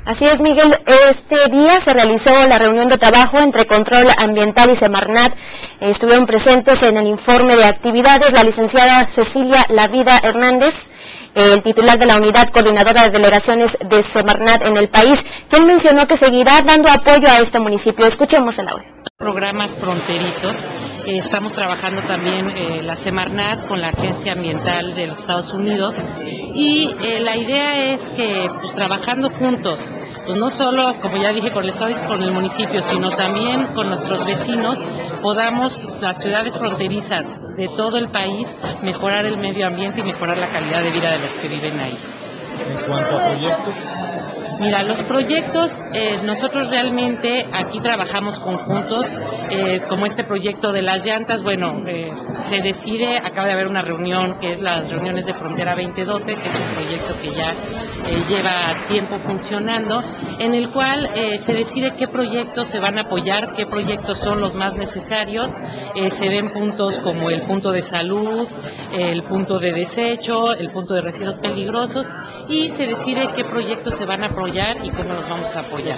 Así es, Miguel. Este día se realizó la reunión de trabajo entre Control Ambiental y Semarnat. Estuvieron presentes en el informe de actividades la licenciada Cecilia Lavida Hernández, el titular de la unidad coordinadora de delegaciones de Semarnat en el país, quien mencionó que seguirá dando apoyo a este municipio. Escuchemos el audio. Programas fronterizos. Estamos trabajando también la Semarnat con la Agencia Ambiental de los Estados Unidos y la idea es que pues, trabajando juntos, pues no solo, como ya dije, con el Estado y con el municipio, sino también con nuestros vecinos, podamos, las ciudades fronterizas de todo el país, mejorar el medio ambiente y mejorar la calidad de vida de los que viven ahí. En cuanto a proyectos. Mira, los proyectos, nosotros realmente aquí trabajamos conjuntos, como este proyecto de las llantas, bueno, se decide, acaba de haber una reunión que es las reuniones de Frontera 2012, que es un proyecto que ya lleva tiempo funcionando, en el cual se decide qué proyectos se van a apoyar, qué proyectos son los más necesarios, se ven puntos como el punto de salud, el punto de desecho, el punto de residuos peligrosos, y se decide qué proyectos se van a apoyar y cómo los vamos a apoyar.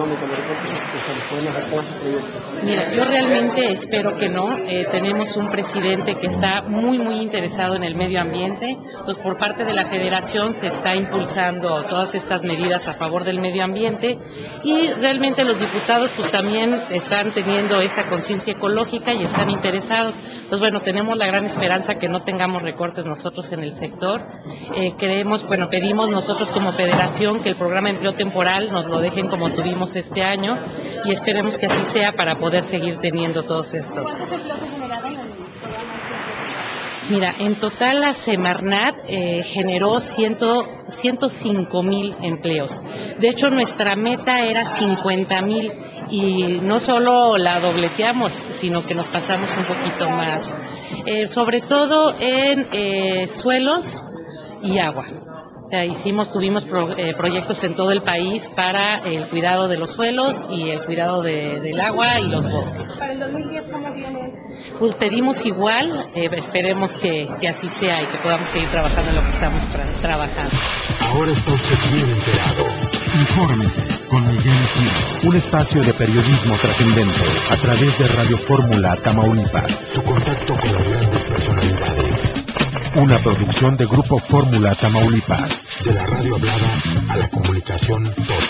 Mira, yo realmente espero que no. Tenemos un presidente que está muy interesado en el medio ambiente. Entonces, por parte de la Federación se está impulsando todas estas medidas a favor del medio ambiente y realmente los diputados pues también están teniendo esta conciencia ecológica y están interesados. Entonces, bueno, tenemos la gran esperanza que no tengamos recortes nosotros en el sector. Pedimos nosotros como Federación que el programa de empleo temporal nos lo dejen como tuvimos este año y esperemos que así sea para poder seguir teniendo todos estos. ¿Cuántos empleos se generaron en el programa? Mira, en total la Semarnat generó 105,000 empleos. De hecho, nuestra meta era 50,000 y no solo la dobleteamos, sino que nos pasamos un poquito más. Sobre todo en suelos y agua. Tuvimos proyectos en todo el país para el cuidado de los suelos y el cuidado del agua y los bosques. ¿Para el 2010 cómo viene? Pues pedimos igual, esperemos que así sea y que podamos seguir trabajando en lo que estamos trabajando. Ahora está usted bien enterado. Infórmese con Miguel Silva. Un espacio de periodismo trascendente a través de Radio Fórmula Tamaulipas. Su contacto con las grandes personalidades. Una producción de Grupo Fórmula Tamaulipas. De la radio hablada a la comunicación total.